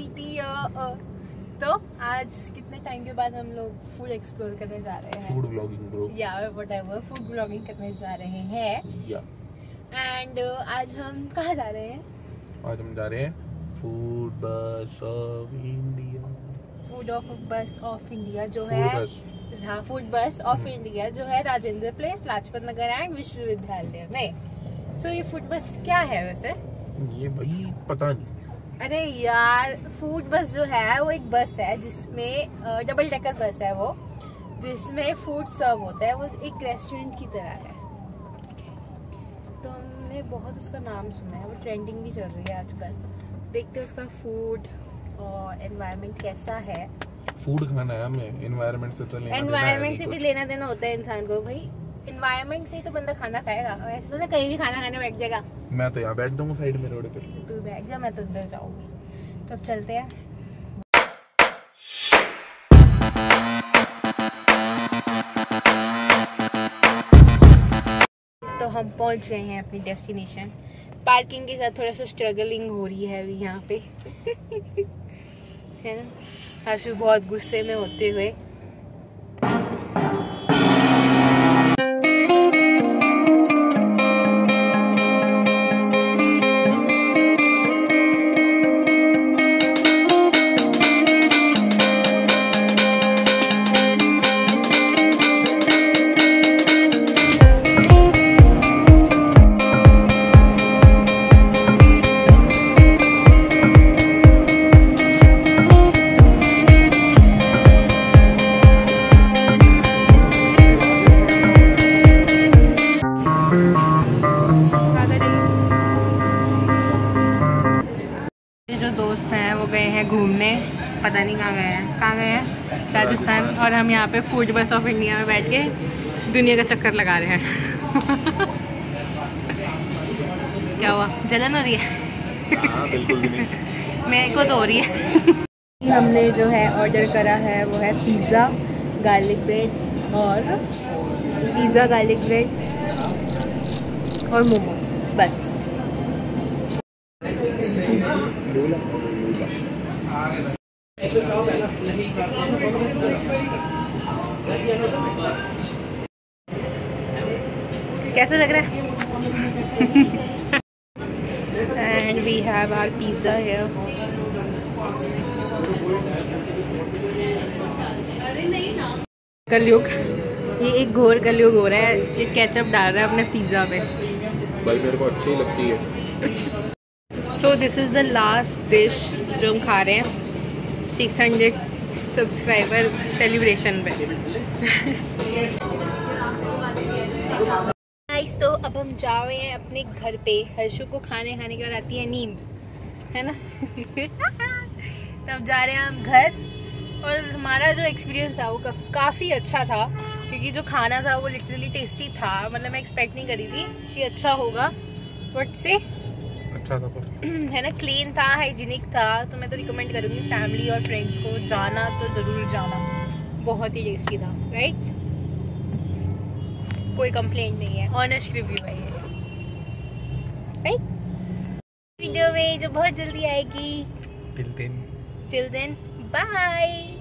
तो आज कितने टाइम के बाद हम लोग फूड एक्सप्लोर करने जा रहे हैं, फूड ब्लॉगिंग ब्रो या व्हाटएवर, फूड ब्लॉगिंग करने जा रहे हैं। एंड आज हम कहाँ जा रहे हैं? आज हम जा रहे हैं food bus of India. Food bus of India जो है, हाँ, फूड बस ऑफ इंडिया जो है राजेंद्र प्लेस, लाजपत नगर एंड विश्वविद्यालय में। सो ये फूड बस क्या है वैसे? ये भाई पता नहीं। अरे यार, फूड बस जो है वो एक बस है जिसमें डबल डेकर बस है वो, जिसमें फूड सर्व होता है। वो एक रेस्टोरेंट की तरह है। तो हमने बहुत उसका नाम सुना है, वो ट्रेंडिंग भी चल रही है आजकल। देखते हैं उसका फूड और एनवायरनमेंट कैसा है। फूड खाना है हमें, एनवायरनमेंट से तो लेना एनवायरनमेंट से भी लेना देना होता है इंसान को भाई। एनवायरनमेंट से ही तो बंदा खाना खाएगा, ऐसे तो ना कहीं भी खाना खाने बैठ जाएगा। मैं तो यहाँ बैठ दूंगा साइड में रोड पे। तू बैठ जा, मैं तो अंदर जाऊंगी। तो अब चलते हैं। तो हम पहुंच गए हैं अपनी डेस्टिनेशन। पार्किंग के साथ थोड़ा सा स्ट्रगलिंग हो रही है अभी यहाँ पे है ना। हर्षु बहुत गुस्से में होते हुए घूमने, पता नहीं कहाँ गए हैं, राजस्थान। और हम यहाँ पे फूड बस ऑफ इंडिया में बैठ के दुनिया का चक्कर लगा रहे हैं। क्या हुआ, जलन हो रही है? बिल्कुल नहीं। मेरे को तो हो रही है। हमने जो है ऑर्डर करा है वो है पिज़्ज़ा, गार्लिक ब्रेड और मोमोज, बस। कैसा लग रहा है? And we have our pizza here. कलयुग, ये एक घोर कलयुग हो रहा है। ये केचप डाल रहा है अपने पिज्जा पे। भाई मेरे को अच्छी लगती है। So this is the last dish जो हम खा रहे हैं 600 सब्सक्राइबर सेलिब्रेशन पे। तो अब हम जा रहे हैं अपने घर पे। हर्षु को खाने के बाद आती है नींद, है ना। तब जा रहे हैं हम घर। और हमारा जो एक्सपीरियंस था वो काफ़ी अच्छा था, क्योंकि जो खाना था वो लिटरली टेस्टी था। मतलब मैं एक्सपेक्ट नहीं करी थी कि अच्छा होगा, बट से अच्छा था, है ना, क्लीन था, हाइजीनिक था। तो मैं तो रिकमेंड करूँगी फैमिली और फ्रेंड्स को, जाना तो ज़रूर जाना। बहुत ही टेस्टी था, राइट? कोई कंप्लेंट नहीं है, ऑनेस्ट रिव्यू है ये, राइट? वीडियो में जो बहुत जल्दी आएगी। Till then bye.